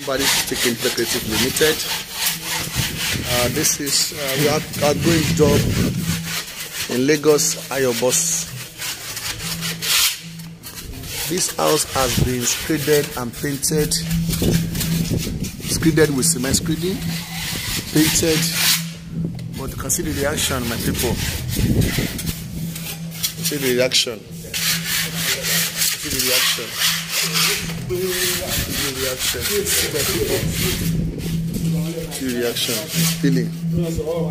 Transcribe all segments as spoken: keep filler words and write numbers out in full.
Somebody taking Creative Limited. Uh, this is uh, we are, are going job in Lagos Ayobos. This house has been screeded and painted, screeded with cement screeding, painted. But you can see the reaction, my people. You see the reaction. You see the reaction. See the reaction. See the reaction. It's peeling. You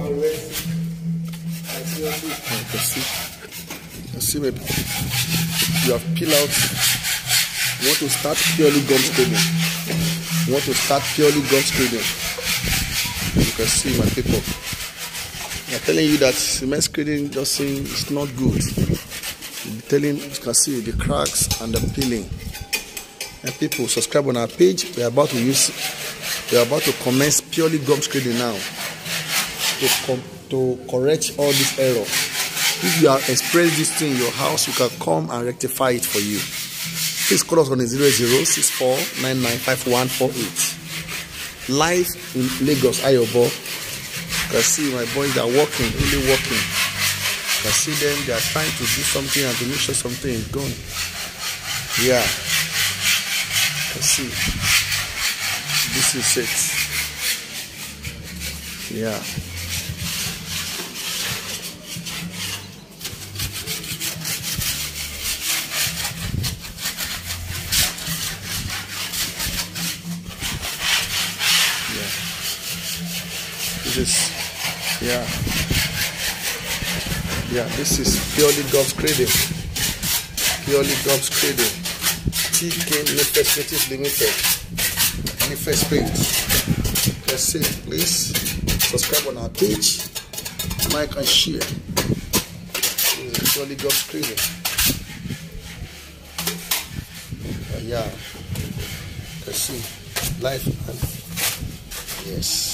can see. You can see, my people. You have peeled out. You want to start purely gum screeding. You want to start purely gum screeding. You can see, my people. I'm telling you that cement screeding doesn't, it's not good. I'm telling you, you can see the cracks and the peeling. And people, subscribe on our page. We are about to use, we are about to commence purely gum screeding now to com to correct all this error. If you are experiencing this thing in your house, you can come and rectify it for you. Please call us on zero zero six four nine nine five one four eight. Live in Lagos Ayobo. You can see my boys are working, really working. You can see them, they are trying to do something and to make sure something is going. Yeah. You can see. This is it. Yeah. This is, yeah, yeah, this is purely Gum Screeding, purely Gum Screeding, T K Creative Limited, Manifest Paint. Let's see, please subscribe on our page, like and share. This is purely Gum Screeding. Uh, yeah, let's see, life and yes.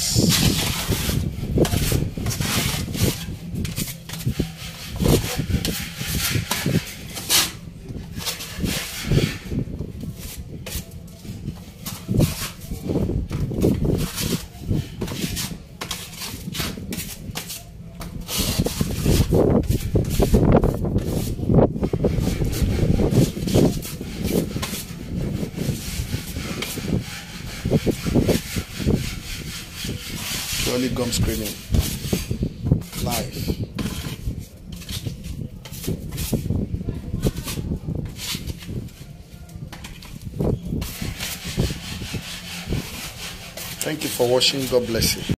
Purely Gum Screeding live. Thank you for watching. God bless you.